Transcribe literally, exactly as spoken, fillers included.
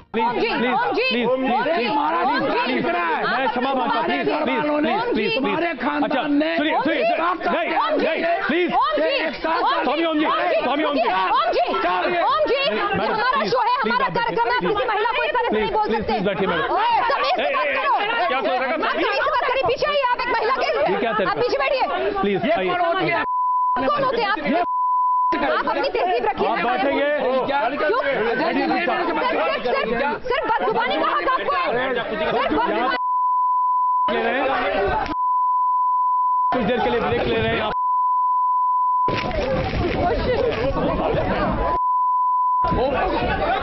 Please please please please मैं क्षमा मांगता प्लीज प्लीज प्लीज प्लीज अच्छा सुनिए सुनिए नहीं नहीं प्लीज स्वामी ओम जी स्वामी ओम जी ओम जी हमारा शो है, हमारा कार्यक्रम है, किसी महिला को इस तरह से नहीं बोल सकते। प्लीज बैठिए मैडम। क्या सोच रहे हैं? पीछे आइए, आप एक महिला के आप पीछे बैठिए प्लीज। कौन होते हैं आप? आप अपनी तहजीब रखिए। आप बैठेंगे सिर्फ बदजुबानी का हक आपको है। कुछ देर के लिए ब्रेक ले रहे हैं आप।